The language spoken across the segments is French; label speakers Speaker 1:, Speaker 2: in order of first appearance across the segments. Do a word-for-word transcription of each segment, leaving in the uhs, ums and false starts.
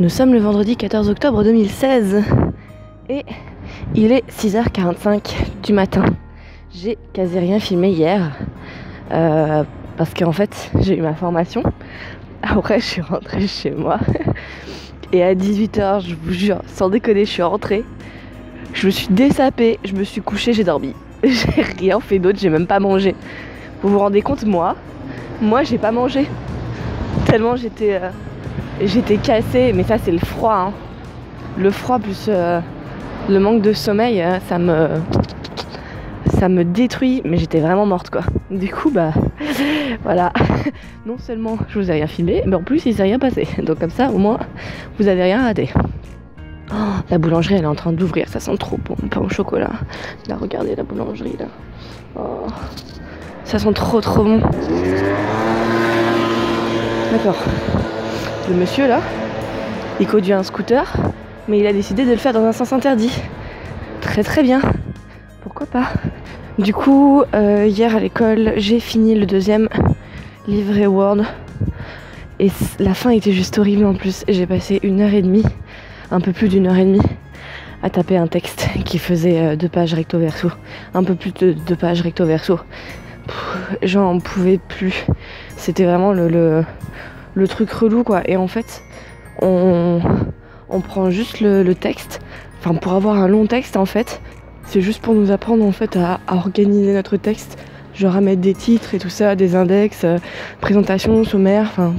Speaker 1: Nous sommes le vendredi quatorze octobre deux mille seize et il est six heures quarante-cinq du matin. J'ai quasi rien filmé hier euh, parce qu'en fait j'ai eu ma formation. Après je suis rentrée chez moi et à dix-huit heures, je vous jure, sans déconner, je suis rentrée. Je me suis dessapée, je me suis couchée, j'ai dormi. J'ai rien fait d'autre, j'ai même pas mangé. Vous vous rendez compte, moi Moi j'ai pas mangé. Tellement j'étais euh, j'étais cassée, mais ça c'est le froid hein. Le froid plus euh, le manque de sommeil, euh, ça me ça me détruit, mais j'étais vraiment morte quoi. Du coup bah voilà, non seulement je vous ai rien filmé, mais en plus il s'est rien passé. Donc comme ça au moins vous avez rien raté. Oh, la boulangerie elle est en train d'ouvrir, ça sent trop bon, pain au chocolat. Là regardez la boulangerie là. Oh, ça sent trop trop bon. D'accord. Le monsieur là, il conduit un scooter, mais il a décidé de le faire dans un sens interdit. Très très bien. Pourquoi pas. Du coup, euh, hier à l'école, j'ai fini le deuxième livret Word. Et la fin était juste horrible en plus. J'ai passé une heure et demie, un peu plus d'une heure et demie, à taper un texte qui faisait deux pages recto verso. Un peu plus de deux pages recto verso. J'en pouvais plus. C'était vraiment le, le, le truc relou quoi. Et en fait, on, on prend juste le, le texte. Enfin, pour avoir un long texte en fait, c'est juste pour nous apprendre en fait à, à organiser notre texte. Genre à mettre des titres et tout ça, des index, euh, présentation, sommaire, enfin...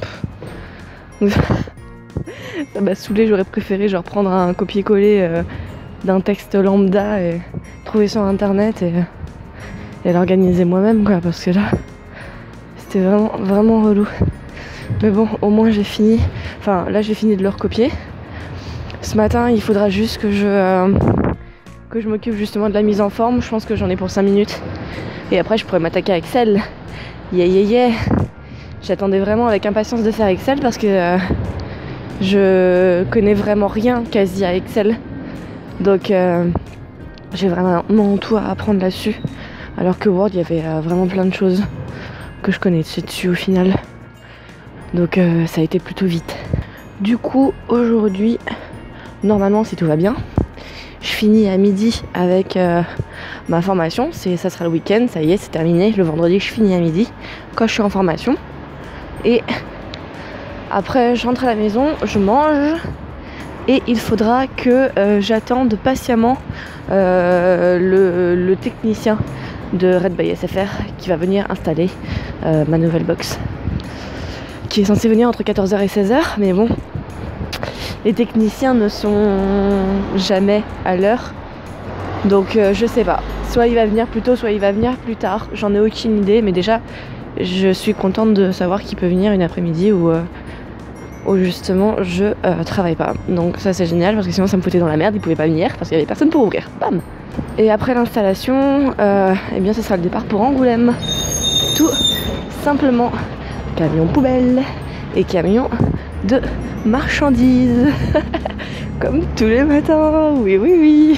Speaker 1: Ça m'a saoulé, j'aurais préféré genre prendre un copier-coller euh, d'un texte lambda et trouver sur internet et, et l'organiser moi-même quoi, parce que là c'était vraiment, vraiment relou. Mais bon, au moins j'ai fini, enfin là j'ai fini de le recopier. Ce matin il faudra juste que je, euh, que je m'occupe justement de la mise en forme, je pense que j'en ai pour cinq minutes. Et après je pourrais m'attaquer à Excel. Yeah yeah yeah. J'attendais vraiment avec impatience de faire Excel parce que euh, je connais vraiment rien quasi à Excel. Donc euh, j'ai vraiment tout à apprendre là-dessus. Alors que Word, il y avait euh, vraiment plein de choses que je connaissais dessus au final. Donc euh, ça a été plutôt vite. Du coup, aujourd'hui, normalement si tout va bien, je finis à midi avec euh, ma formation. C'est, ça sera le week-end, ça y est, c'est terminé. Le vendredi, je finis à midi quand je suis en formation. Et après, je rentre à la maison, je mange. Et il faudra que euh, j'attende patiemment euh, le, le technicien de Red by S F R qui va venir installer euh, ma nouvelle box. Qui est censé venir entre quatorze heures et seize heures. Mais bon, les techniciens ne sont jamais à l'heure. Donc euh, je sais pas. Soit il va venir plus tôt, soit il va venir plus tard. J'en ai aucune idée. Mais déjà, je suis contente de savoir qu'il peut venir une après-midi où... Euh, où justement je euh, travaille pas. Donc ça c'est génial parce que sinon ça me foutait dans la merde, il pouvait pas venir parce qu'il y avait personne pour ouvrir. Bam. Et après l'installation, euh, eh bien ce sera le départ pour Angoulême. Tout simplement. Camion poubelle et camion de marchandises. Comme tous les matins. Oui oui oui.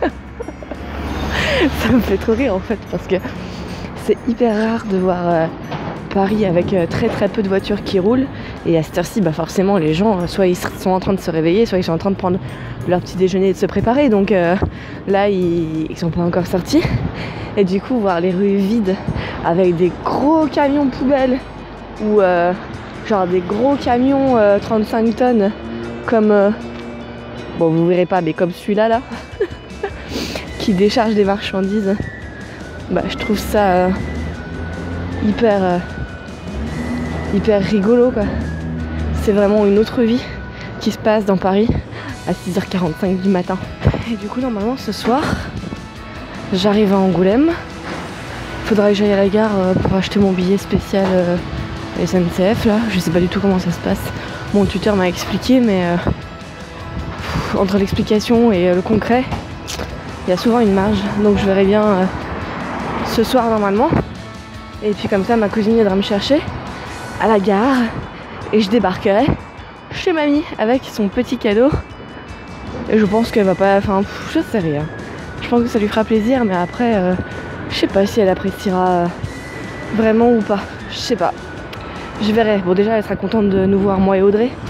Speaker 1: Ça me fait trop rire en fait parce que c'est hyper rare de voir euh, Paris avec euh, très très peu de voitures qui roulent. Et à cette heure-ci, bah forcément, les gens, soit ils sont en train de se réveiller, soit ils sont en train de prendre leur petit déjeuner et de se préparer. Donc euh, là, ils, ils sont pas encore sortis. Et du coup, voir les rues vides avec des gros camions poubelles ou euh, genre des gros camions euh, trente-cinq tonnes comme... Euh, bon, vous verrez pas, mais comme celui-là, là, qui décharge des marchandises. Bah, je trouve ça euh, hyper... Euh, hyper rigolo, quoi. C'est vraiment une autre vie qui se passe dans Paris à six heures quarante-cinq du matin. Et du coup, normalement, ce soir, j'arrive à Angoulême. Faudra que j'aille à la gare pour acheter mon billet spécial euh, S N C F, là. Je sais pas du tout comment ça se passe. Mon tuteur m'a expliqué, mais euh, pff, entre l'explication et euh, le concret, il y a souvent une marge. Donc je verrai bien euh, ce soir, normalement. Et puis comme ça, ma cousine viendra me chercher à la gare. Et je débarquerai chez mamie avec son petit cadeau. Et je pense qu'elle va pas... Enfin, pff, je sais rien. Je pense que ça lui fera plaisir, mais après, euh, je sais pas si elle appréciera euh, vraiment ou pas. Je sais pas. Je verrai. Bon, déjà, elle sera contente de nous voir, moi et Audrey.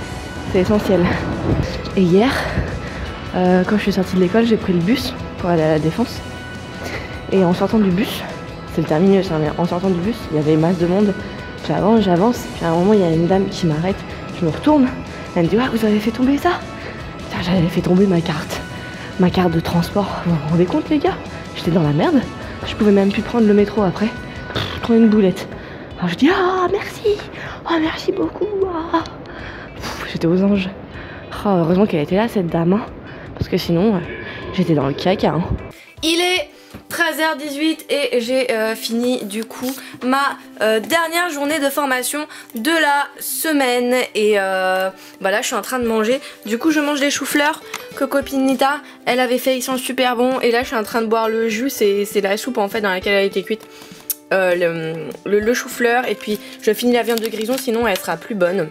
Speaker 1: c'est essentiel. Et hier, euh, quand je suis sortie de l'école, j'ai pris le bus pour aller à la Défense. Et en sortant du bus, c'est le terminus, hein, mais en sortant du bus, il y avait masse de monde. J'avance, j'avance, puis à un moment, il y a une dame qui m'arrête. Je me retourne, elle me dit « Ouais, vous avez fait tomber ça ?» J'avais fait tomber ma carte, ma carte de transport. Vous vous rendez compte, les gars? J'étais dans la merde. Je pouvais même plus prendre le métro après. Pff, prendre une boulette. Alors je dis « Ah, merci, oh, merci beaucoup. Ah. » J'étais aux anges. Oh, heureusement qu'elle était là, cette dame, hein, parce que sinon, euh, j'étais dans le caca. Hein. Il est treize heures dix-huit et j'ai euh, fini du coup ma euh, dernière journée de formation de la semaine. Et euh, bah là, je suis en train de manger. Du coup, je mange des choux-fleurs que copine Nita, elle avait fait, ils sont super bons. Et là, je suis en train de boire le jus, c'est la soupe en fait dans laquelle elle a été cuite. Euh, le, le, le chou-fleur, et puis je finis la viande de grison, sinon elle sera plus bonne.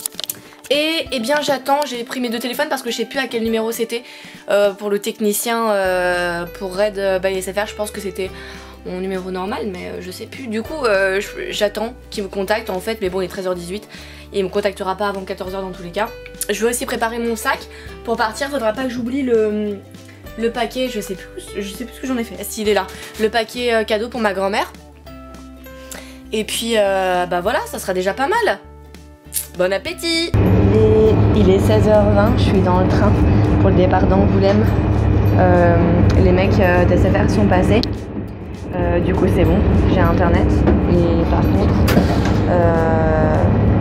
Speaker 1: Et eh bien j'attends, j'ai pris mes deux téléphones parce que je sais plus à quel numéro c'était euh, pour le technicien euh, pour Red euh, by S F R. Je pense que c'était mon numéro normal, mais euh, je sais plus. Du coup euh, j'attends qu'il me contacte en fait, mais bon il est treize heures dix-huit et il me contactera pas avant quatorze heures dans tous les cas. Je vais aussi préparer mon sac pour partir, faudra pas que j'oublie le, le paquet, je sais plus, je sais plus ce que j'en ai fait, s'il est là, le paquet euh, cadeau pour ma grand-mère. Et puis euh, bah voilà, ça sera déjà pas mal. Bon appétit. Et il est seize heures vingt, je suis dans le train pour le départ d'Angoulême. Euh, les mecs euh, d'S F R sont passés. Euh, du coup c'est bon, j'ai internet. Et par contre, euh,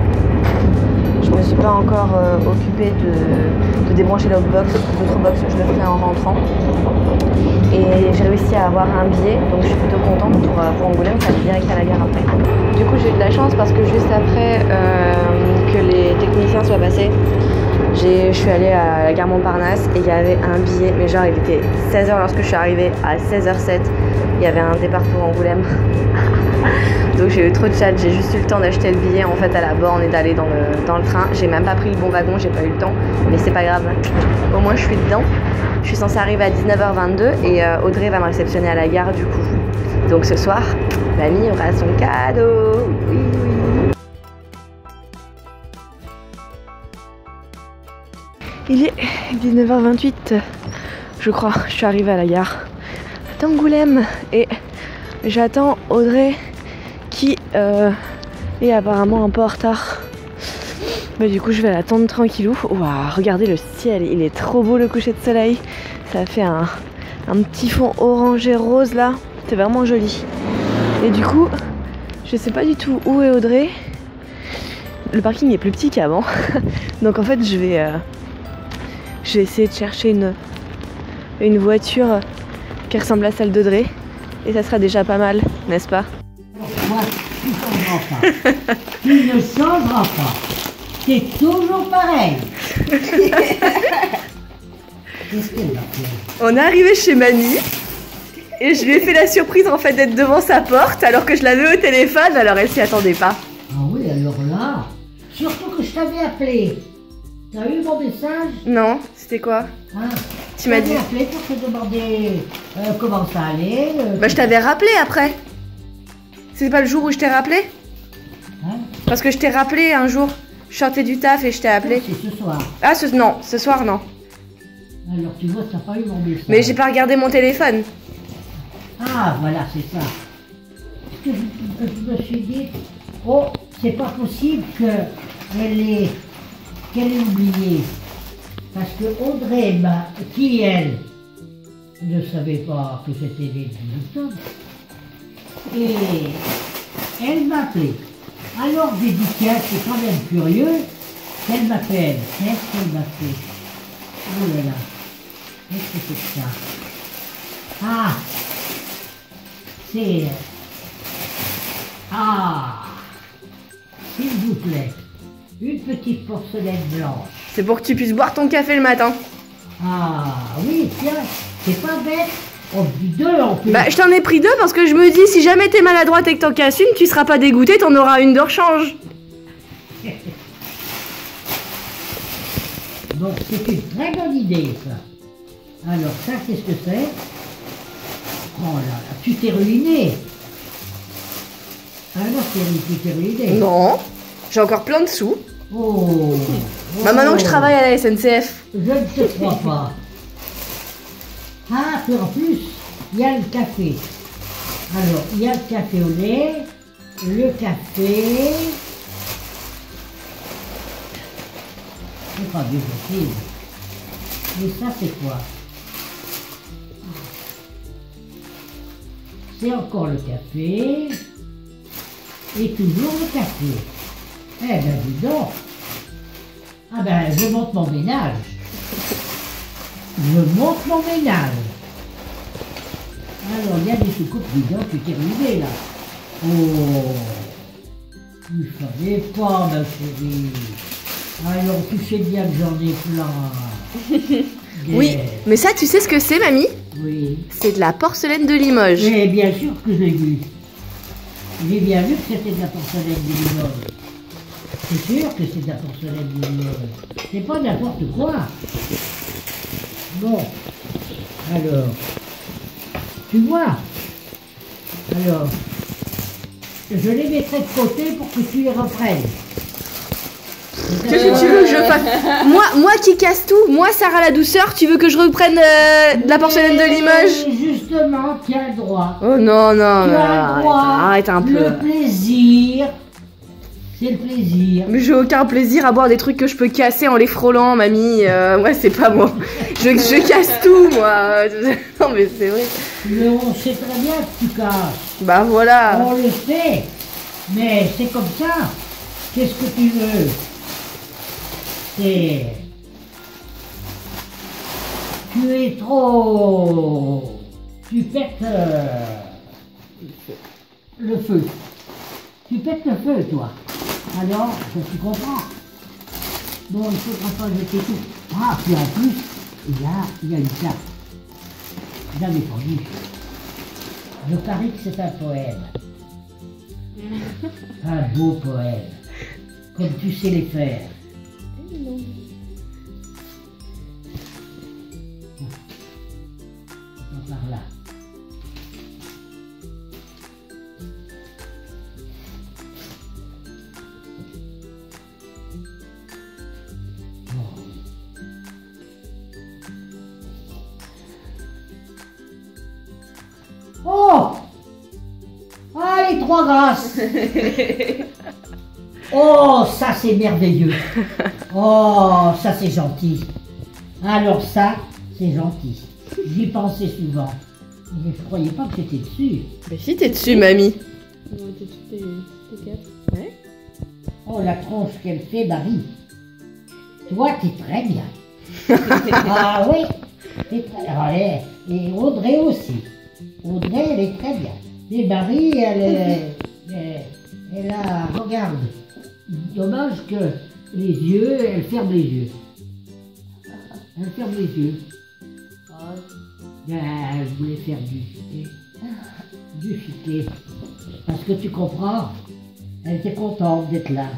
Speaker 1: je me suis pas encore euh, occupée de, de débrancher l'autre box. L'autre box, je le ferai en rentrant. Et j'ai réussi à avoir un billet, donc je suis plutôt contente pour, euh, pour Angoulême, ça va direct à la gare après. Du coup j'ai eu de la chance parce que juste après euh, que les techniciens soient passés, je suis allée à la gare Montparnasse et il y avait un billet, mais genre il était seize heures lorsque je suis arrivée, à seize heures sept, il y avait un départ pour Angoulême. Donc j'ai eu trop de chat, j'ai juste eu le temps d'acheter le billet en fait à la borne et d'aller dans le, dans le train. J'ai même pas pris le bon wagon, j'ai pas eu le temps, mais c'est pas grave, au moins je suis dedans. Je suis censée arriver à dix-neuf heures vingt-deux et euh, Audrey va me réceptionner à la gare du coup. Donc ce soir, mamie aura son cadeau. Oui, oui. Il est dix-neuf heures vingt-huit, je crois. Je suis arrivée à la gare d'Angoulême et j'attends Audrey qui euh, est apparemment un peu en retard. Mais du coup je vais l'attendre tranquillou. Waouh, regardez le ciel, il est trop beau le coucher de soleil. Ça fait un, un petit fond orangé rose là, c'est vraiment joli. Et du coup, je sais pas du tout où est Audrey. Le parking est plus petit qu'avant. Donc en fait je vais, euh, je vais essayer de chercher une, une voiture qui ressemble à celle d'Audrey. Et ça sera déjà pas mal, n'est-ce pas?
Speaker 2: Moi, tu ne changeras pas. Tu ne changeras pas. C'est toujours pareil.
Speaker 1: On est arrivé chez Mamie et je lui ai fait la surprise en fait d'être devant sa porte alors que je l'avais au téléphone, alors elle s'y attendait pas.
Speaker 2: Ah oui, alors là, surtout que je t'avais appelé. T'as eu mon message?
Speaker 1: Non, c'était quoi?
Speaker 2: Hein?
Speaker 1: Tu m'as dit
Speaker 2: appelé pour te demander euh, comment ça allait. Euh,
Speaker 1: bah je t'avais rappelé après. C'est pas le jour où je t'ai rappelé?
Speaker 2: Hein?
Speaker 1: Parce que je t'ai rappelé un jour. Je sortais du taf et je t'ai appelé.
Speaker 2: C'est ce soir.
Speaker 1: Ah ce, non, ce soir non.
Speaker 2: Alors tu vois, t'as pas eu mon message.
Speaker 1: Mais j'ai pas regardé mon téléphone.
Speaker 2: Ah voilà, c'est ça. Parce que je, je me suis dit, oh, c'est pas possible qu'elle ait, qu'elle ait oublié. Parce que Audrey, bah, qui elle, ne savait pas que c'était les dix octobre. Et elle m'a appelé. Alors j'ai dit, tiens, c'est quand même curieux qu'elle m'appelle. Qu'est-ce qu'elle m'a fait? Oh là là, qu'est-ce que c'est que ça? Ah, c'est... Ah, s'il vous plaît, une petite porcelaine blanche.
Speaker 1: C'est pour que tu puisses boire ton café le matin.
Speaker 2: Ah oui, tiens, c'est pas bête. On dit deux en plus.
Speaker 1: Bah je t'en ai pris deux parce que je me dis si jamais t'es maladroite et que t'en casses une, tu seras pas dégoûté, t'en auras une de rechange.
Speaker 2: Bon, c'est une très bonne idée ça. Alors ça, qu'est-ce que c'est? Oh là là, tu t'es ruiné. Ah non, tu t'es ruiné.
Speaker 1: Non, j'ai encore plein de sous.
Speaker 2: Oh,
Speaker 1: Bah maintenant que je
Speaker 2: oh.
Speaker 1: travaille à la S N C F.
Speaker 2: Je ne te crois pas. Ah, puis en plus, il y a le café. Alors, il y a le café au lait, le café. C'est pas bien possible. Mais ça, c'est quoi? C'est encore le café. Et toujours le café. Eh ben, dis donc. Ah ben, je monte mon ménage. Je monte mon ménage. Alors, il y a des soucoupes, dis donc, tu t'es arrivé là. Oh, tu savais pas, ma chérie. Alors, tu sais bien que j'en ai plein.
Speaker 1: Oui,
Speaker 2: Des-
Speaker 1: mais ça, tu sais ce que c'est, mamie?
Speaker 2: Oui.
Speaker 1: C'est de la porcelaine de Limoges.
Speaker 2: Mais bien sûr que j'ai vu. J'ai bien vu que c'était de la porcelaine de Limoges. C'est sûr que c'est de la porcelaine de Limoges. C'est pas n'importe quoi. Bon. Alors. Tu vois. Alors. Je les mettrai de côté pour que tu les reprennes.
Speaker 1: Qu'est-ce que tu veux que je fasse? Moi, moi qui casse tout, moi Sarah la douceur, tu veux que je reprenne euh, de la porcelaine de Limoges?
Speaker 2: Mais justement, tu as le droit.
Speaker 1: Oh non, non,
Speaker 2: Tu
Speaker 1: non,
Speaker 2: as le
Speaker 1: arrête,
Speaker 2: droit.
Speaker 1: arrête un peu.
Speaker 2: Le plaisir. C'est le plaisir.
Speaker 1: Mais j'ai aucun plaisir à boire des trucs que je peux casser en les frôlant, mamie. Euh, moi, c'est pas moi. Je, je casse tout, moi. Non, mais c'est vrai.
Speaker 2: Mais on sait très bien que tu casses.
Speaker 1: Bah voilà.
Speaker 2: On le sait. Mais c'est comme ça. Qu'est-ce que tu veux? C'est... Tu es trop... Tu pètes euh, le feu. Tu pètes le feu, toi. Alors, je tu comprends. Bon, il ne faudra pas jeter tout. Ah, puis en plus, là, il y a une carte. J'avais pas vu. Je parie que c'est un poème. Un beau poème. Comme tu sais les faire. Par là. Oh! Ah, les trois grâces! Oh, ça c'est merveilleux! Oh, ça c'est gentil! Alors ça, c'est gentil. J'y pensais souvent. Mais je croyais pas que j'étais dessus.
Speaker 1: Mais si t'es dessus, mamie.
Speaker 2: Oh, la tronche qu'elle fait, Marie. Toi, t'es très bien. Ah oui, t'es très... Ah, et, et Audrey aussi. Audrey, elle est très bien. Mais Marie, elle est... Elle, elle a... Regarde. Dommage que les yeux, elle ferme les yeux. Elle ferme les yeux. Ben, elle voulait faire du chiquet. Du chiquet. Parce que tu comprends, elle était contente d'être là.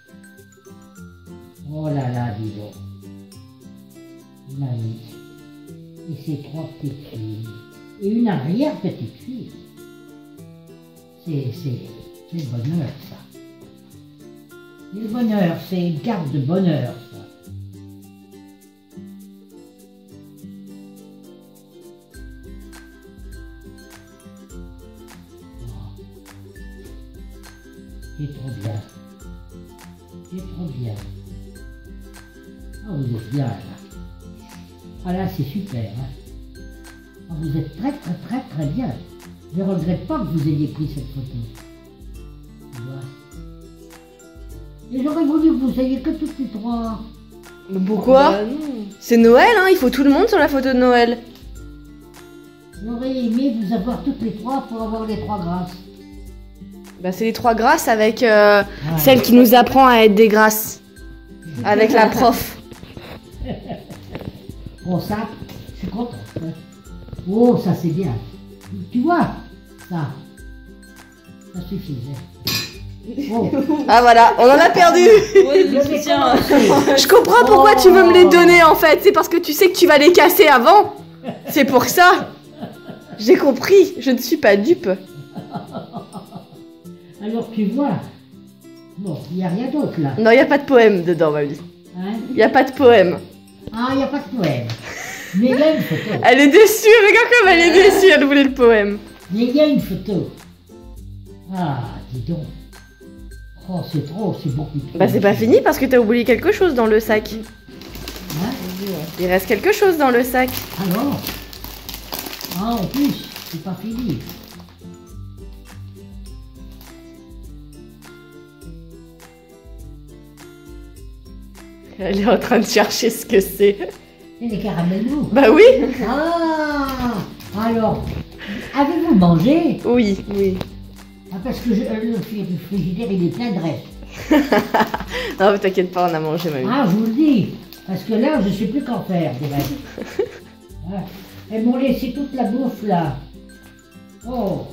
Speaker 2: Oh là là, dis donc. Mamie. Et ces trois petites filles. Et une arrière-petite fille. C'est, c'est, c'est le bonheur, ça. C'est le bonheur, c'est une carte de bonheur, ça. C'est trop bien. C'est trop bien. Ah, vous êtes bien, là. Ah, là, c'est super, hein. Ah, vous êtes très, très, très, très bien. Je ne regrette pas que vous ayez pris cette photo. Tu vois. Et j'aurais voulu que vous ayez que toutes les trois.
Speaker 1: Mais pourquoi?
Speaker 3: Bah non.
Speaker 1: C'est Noël, hein, il faut tout le monde sur la photo de Noël.
Speaker 2: J'aurais aimé vous avoir toutes les trois pour avoir les trois grâces.
Speaker 1: Bah c'est les trois grâces avec euh,
Speaker 2: Ouais.
Speaker 1: celle qui nous apprend à être des grâces. Avec la prof.
Speaker 2: Bon, ça, je suis contente. hein. Oh, ça c'est bien. Tu vois, ça, ça suffisait. Oh,
Speaker 1: Ah voilà, on en a perdu.
Speaker 3: Ouais,
Speaker 2: je
Speaker 3: le
Speaker 2: vais
Speaker 3: soutien.
Speaker 2: commencer.
Speaker 1: Je comprends pourquoi tu veux me les donner en fait. C'est parce que tu sais que tu vas les casser avant. C'est pour ça. J'ai compris, je ne suis pas dupe.
Speaker 2: Alors tu vois, Bon, il n'y a rien d'autre là.
Speaker 1: Non, il n'y a pas de poème dedans, mamie.
Speaker 2: Hein?
Speaker 1: Il n'y a pas de poème.
Speaker 2: Ah, il n'y a pas de poème. Mais il y a une photo.
Speaker 1: Elle est déçue, regarde comme elle est déçue, elle voulait le poème.
Speaker 2: Mais il y a une photo. Ah, dis donc. Oh, c'est trop, c'est beaucoup trop.
Speaker 1: Bah c'est pas fini parce que t'as oublié quelque chose dans le sac.
Speaker 2: Hein?
Speaker 1: Il reste quelque chose dans le sac.
Speaker 2: Alors? Ah, en plus, c'est pas fini.
Speaker 1: Elle est en train de chercher ce que c'est.
Speaker 2: C'est des caramels doux.
Speaker 1: Bah oui.
Speaker 2: Ah, alors, avez-vous mangé?
Speaker 1: Oui, oui.
Speaker 2: Ah, parce que je- le frigidaire, il est plein de restes.
Speaker 1: Non mais t'inquiète pas, on a mangé, mamie.
Speaker 2: Ah, je vous le dis, parce que là, je sais plus qu'en faire des restes. Ah, elles m'ont laissé toute la bouffe là. Oh.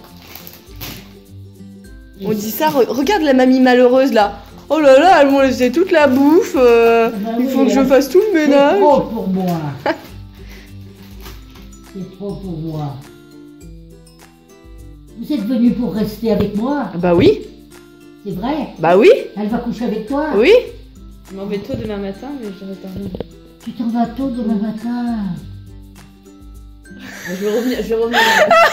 Speaker 1: On dit ça, re- regarde la mamie malheureuse là. Oh là là, elles m'ont laissé toute la bouffe. euh,
Speaker 2: Bah
Speaker 1: il
Speaker 2: oui,
Speaker 1: faut que je
Speaker 2: hein.
Speaker 1: fasse tout le
Speaker 2: C'est
Speaker 1: ménage.
Speaker 2: trop pour moi. C'est trop pour moi. Vous êtes venu pour rester avec moi,
Speaker 1: Bah oui,
Speaker 2: c'est vrai?
Speaker 1: bah oui,
Speaker 2: Elle va coucher avec toi?
Speaker 1: oui.
Speaker 3: Je m'en vais tôt demain matin, mais je reste tard.
Speaker 2: Tu t'en vas tôt demain matin.
Speaker 3: Je vais revenir. Je vais revenir.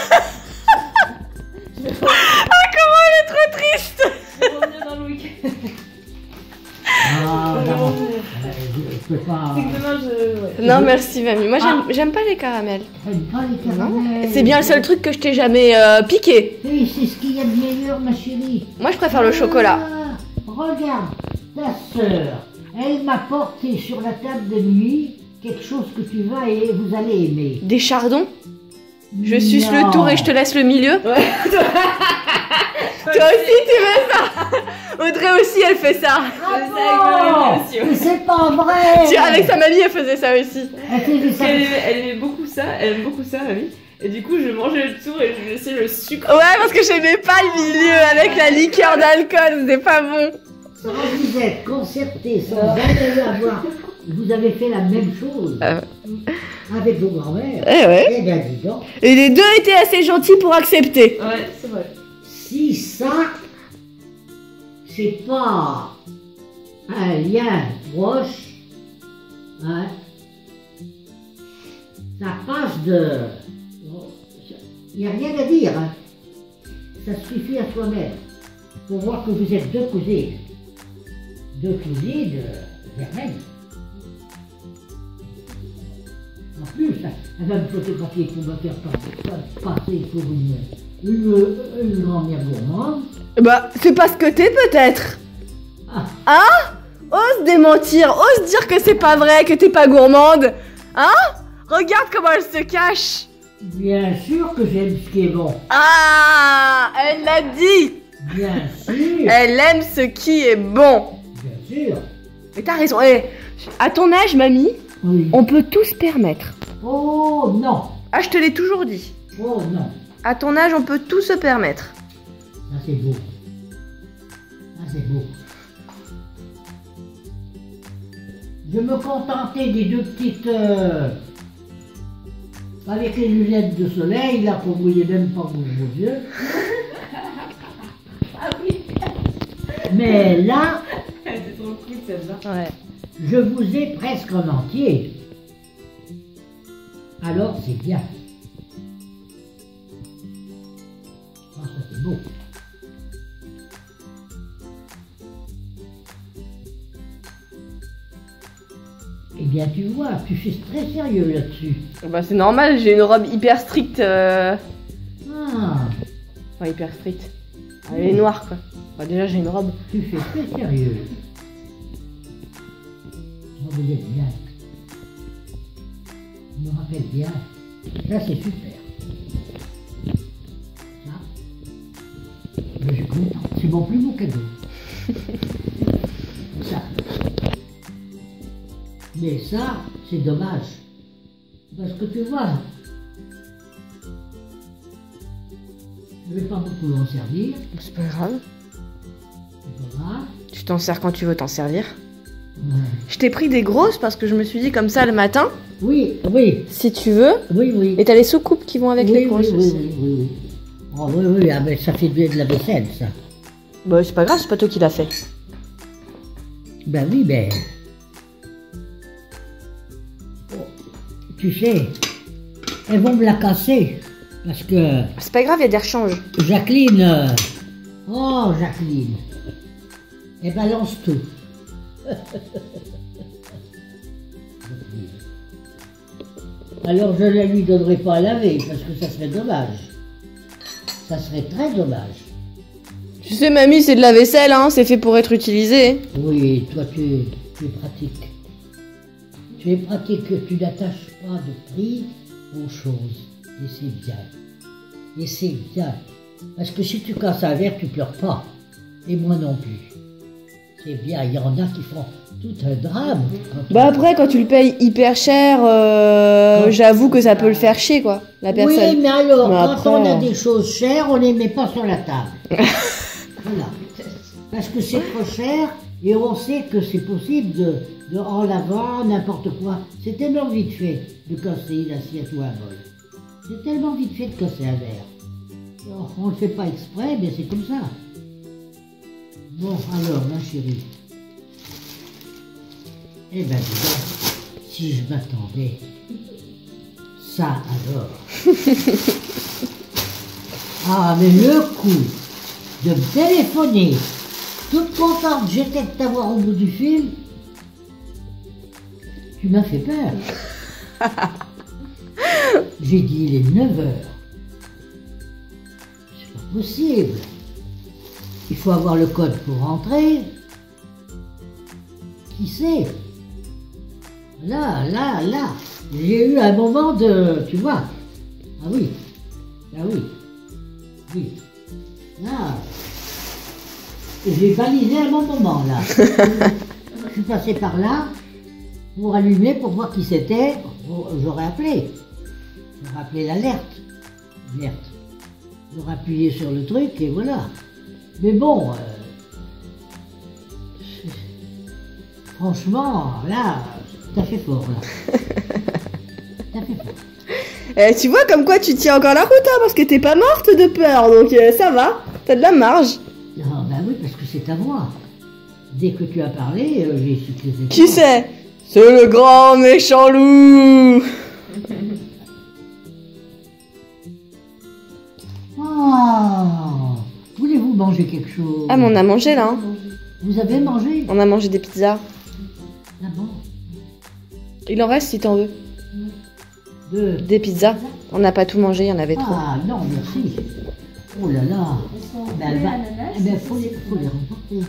Speaker 1: Ah comment elle est trop triste.
Speaker 3: Je vais revenir dans le week-end.
Speaker 2: Ah,
Speaker 3: Je vais
Speaker 2: non.
Speaker 3: revenir.
Speaker 2: Euh, Je, je peux pas.
Speaker 3: C'est que demain, je. ouais.
Speaker 1: Non merci mamie, moi j'aime
Speaker 2: Ah.
Speaker 1: j'aime pas les caramels.
Speaker 2: J'aime pas les caramels.
Speaker 1: C'est bien le seul truc que je t'ai jamais euh, piqué.
Speaker 2: Oui, c'est ce qu'il y a de meilleur, ma chérie.
Speaker 1: Moi je préfère le chocolat.
Speaker 2: Ah, regarde, ta sœur, elle m'a porté sur la table de nuit quelque chose que tu vas et vous allez aimer.
Speaker 1: Des chardons. Je suce
Speaker 2: Non.
Speaker 1: le tour et je te laisse le milieu.
Speaker 3: Ouais.
Speaker 1: Toi aussi tu fais ça. Audrey aussi elle fait ça.
Speaker 2: Ah
Speaker 3: C'est ça avec ma
Speaker 2: bon,
Speaker 3: mamie aussi, ouais.
Speaker 2: mais c'est pas vrai.
Speaker 1: Tiens, avec sa mamie elle faisait ça aussi.
Speaker 2: Elle faisait
Speaker 3: Parce
Speaker 2: ça.
Speaker 3: qu'elle aimait, elle aimait beaucoup ça, elle aime beaucoup ça, mamie. Et du coup, je mangeais le tour et je laissais le sucre.
Speaker 1: Ouais parce que j'aimais pas le milieu avec la liqueur d'alcool, c'était pas bon.
Speaker 2: Sans vous êtes concertés, sans jamais avoir, vous avez fait la même chose
Speaker 1: Euh.
Speaker 2: avec vos grands-mères.
Speaker 1: Eh ouais.
Speaker 2: Eh bien, dis donc,
Speaker 1: Et les deux étaient assez gentils pour accepter.
Speaker 3: Ouais, c'est vrai.
Speaker 2: si ça, c'est pas un lien proche, hein, ça passe de... Il n'y a rien à dire, hein. Ça suffit à soi-même pour voir que vous êtes deux cousines. Deux cousines euh, germaines. En plus, elle va me photographier pour me faire pas- passer pour une, une, une grand-mère gourmande.
Speaker 1: Bah c'est pas ce que t'es peut-être.
Speaker 2: Ah,
Speaker 1: Hein? Ose démentir, ose dire que c'est pas vrai, que t'es pas gourmande. Hein? Regarde comment elle se cache.
Speaker 2: bien sûr que j'aime ce qui est bon.
Speaker 1: Ah, elle l'a dit.
Speaker 2: Bien sûr.
Speaker 1: Elle aime ce qui est bon.
Speaker 2: Bien sûr.
Speaker 1: Mais t'as raison. Eh, à ton âge, mamie,
Speaker 2: Oui.
Speaker 1: on peut tout se permettre.
Speaker 2: Oh non.
Speaker 1: Ah, je te l'ai toujours dit.
Speaker 2: Oh non.
Speaker 1: À ton âge, on peut tout se permettre.
Speaker 2: Ça c'est beau. Ça c'est beau. Je me contentais des deux petites... euh, avec les lunettes de soleil, là, qu'on ne voyait même pas vos vos yeux.
Speaker 3: Ah oui.
Speaker 2: Mais là,
Speaker 3: Elle était trop cool celle-là.
Speaker 1: Ouais.
Speaker 2: je vous ai presque en entier. Alors c'est bien. Ah, ça c'est beau. Eh bien, tu vois, tu fais très sérieux là-dessus.
Speaker 1: Bah c'est normal, j'ai une robe hyper stricte. euh,
Speaker 2: Ah,
Speaker 1: Enfin, hyper stricte. Elle est noire, quoi. Bah déjà, j'ai une robe.
Speaker 2: tu fais très sérieux. Oh, vous êtes bien. Je me rappelle bien. Ça, c'est super. Ça, je suis content. C'est mon plus beau cadeau. Ça. Mais ça, c'est dommage. Parce que tu vois, je ne vais pas beaucoup en servir.
Speaker 1: C'est pas grave.
Speaker 2: C'est pas grave.
Speaker 1: Tu t'en sers quand tu veux t'en servir.
Speaker 2: Ouais.
Speaker 1: Je t'ai pris des grosses parce que je me suis dit comme ça le matin,
Speaker 2: Oui, oui,
Speaker 1: si tu veux.
Speaker 2: oui, oui.
Speaker 1: Et t'as les soucoupes qui vont avec
Speaker 2: oui,
Speaker 1: les
Speaker 2: oui,
Speaker 1: grosses
Speaker 2: oui,
Speaker 1: aussi.
Speaker 2: oui, oui, oui. Oh, oui, oui, ah, ben, ça fait de de la vaisselle, ça.
Speaker 1: Bah c'est pas grave, c'est pas toi qui l'as fait.
Speaker 2: Ben oui, ben... Oh, tu sais, elles vont me la casser. Parce que
Speaker 1: C'est pas grave, il y a des rechanges.
Speaker 2: Jacqueline... euh, Oh, Jacqueline. Elle balance tout. Alors je ne la lui donnerai pas à laver, parce que ça serait dommage. Ça serait très dommage.
Speaker 1: Tu sais, mamie, c'est de la vaisselle, hein, c'est fait pour être utilisé.
Speaker 2: Oui, toi tu es, tu es pratique. Tu es pratique, tu n'attaches pas de prix aux choses. Et c'est bien. Et c'est bien. Parce que si tu casses un verre, tu pleures pas. Et moi non plus. C'est bien, il y en a qui font tout un drame. quand
Speaker 1: Bah
Speaker 2: on-
Speaker 1: après, quand tu le payes hyper cher, euh,
Speaker 2: Quand-
Speaker 1: j'avoue que ça peut le faire chier, quoi, la personne.
Speaker 2: Oui, mais alors,
Speaker 1: Mais
Speaker 2: quand
Speaker 1: après-
Speaker 2: on a des choses chères, on les met pas sur la table. Voilà. Parce que c'est trop cher et on sait que c'est possible de, de en lavant n'importe quoi. C'est tellement vite fait de casser une assiette ou un bol. C'est tellement vite fait de casser un verre. Alors, on ne le fait pas exprès, mais c'est comme ça. Bon, alors, ma chérie. Eh ben, dis donc, si je m'attendais. Ça alors. Ah, mais le coup de me téléphoner, toute contente, j'étais de t'avoir au bout du fil, tu m'as fait peur. J'ai dit, il est neuf heures. C'est pas possible. Il faut avoir le code pour rentrer. Qui sait? Là, là, là. J'ai eu un moment de... Tu vois? Ah oui. Ah oui. Oui. Là. J'ai balisé un bon moment, là. Je suis passé par là pour allumer, pour voir qui c'était. J'aurais appelé. J'aurais appelé l'alerte. Alerte. J'aurais appuyé sur le truc et voilà. Mais bon... euh, franchement, là, t'as fait fort, là. T'as fait fort.
Speaker 1: Eh, tu vois, comme quoi tu tiens encore la route, hein, parce que t'es pas morte de peur, donc euh, ça va, t'as de la marge.
Speaker 2: Non, ben oui, parce que c'est ta voix. Dès que tu as parlé, euh, j'ai su que c'était...
Speaker 1: Qui c'est? C'est le grand méchant loup.
Speaker 2: Oh, voulez-vous manger quelque chose?
Speaker 1: Ah, mais on a mangé, là, hein.
Speaker 2: Vous avez mangé?
Speaker 1: On a mangé des pizzas.
Speaker 2: Ah bon?
Speaker 1: Il en reste si t'en veux.
Speaker 2: De...
Speaker 1: Des pizzas. On n'a pas tout mangé, il y en avait trop.
Speaker 2: Ah non, merci. Oh là là. Ben, ben, eh ben, faut les, faut les remporter.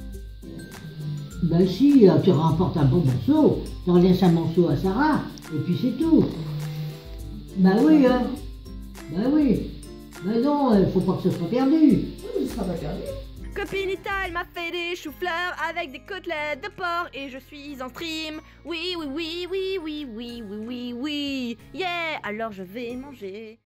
Speaker 2: Ben si, euh, tu remportes un bon morceau, tu en laisses un morceau à Sarah, et puis c'est tout. Ben oui, hein. Ben oui. Ben non, il faut pas que ce soit perdu.
Speaker 1: Copinita, elle m'a fait des choux-fleurs avec des côtelettes de porc et je suis en stream. Oui, oui, oui, oui, oui, oui, oui, oui, oui. Yeah, alors je vais manger.